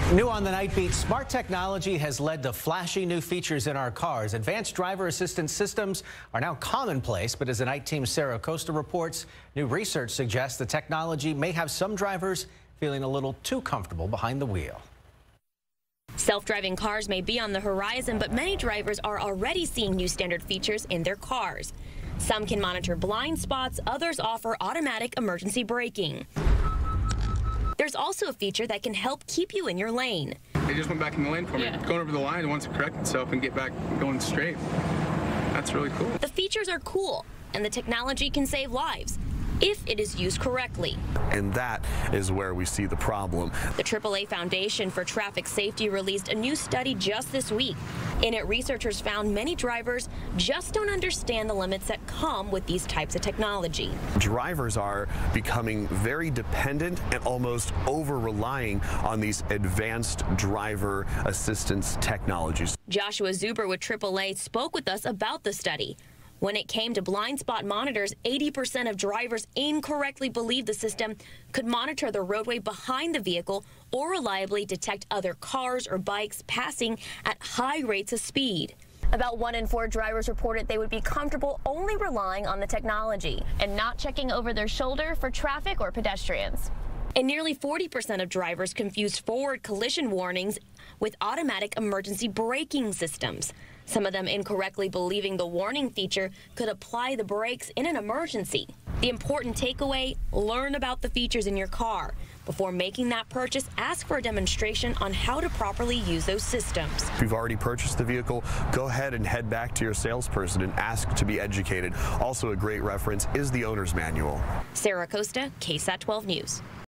New on the Night Beat, smart technology has led to flashy new features in our cars. Advanced driver assistance systems are now commonplace, but as the night team's Sarah Costa reports, new research suggests the technology may have some drivers feeling a little too comfortable behind the wheel. Self-driving cars may be on the horizon, but many drivers are already seeing new standard features in their cars. Some can monitor blind spots, others offer automatic emergency braking. There's also a feature that can help keep you in your lane. It just went back in the lane for me. Going over the line, it wants to correct itself and get back going straight. That's really cool. The features are cool, and the technology can save lives if it is used correctly. And that is where we see the problem. The AAA Foundation for Traffic Safety released a new study just this week. In it, researchers found many drivers just don't understand the limits that come with these types of technology. Drivers are becoming very dependent and almost over-relying on these advanced driver assistance technologies. Joshua Zuber with AAA spoke with us about the study. When it came to blind spot monitors, 80% of drivers incorrectly believed the system could monitor the roadway behind the vehicle or reliably detect other cars or bikes passing at high rates of speed. About 1 in 4 drivers reported they would be comfortable only relying on the technology and not checking over their shoulder for traffic or pedestrians. And nearly 40% of drivers confuse forward collision warnings with automatic emergency braking systems. Some of them incorrectly believing the warning feature could apply the brakes in an emergency. The important takeaway, learn about the features in your car. Before making that purchase, ask for a demonstration on how to properly use those systems. If you've already purchased the vehicle, go ahead and head back to your salesperson and ask to be educated. Also a great reference is the owner's manual. Sarah Costa, KSAT 12 News.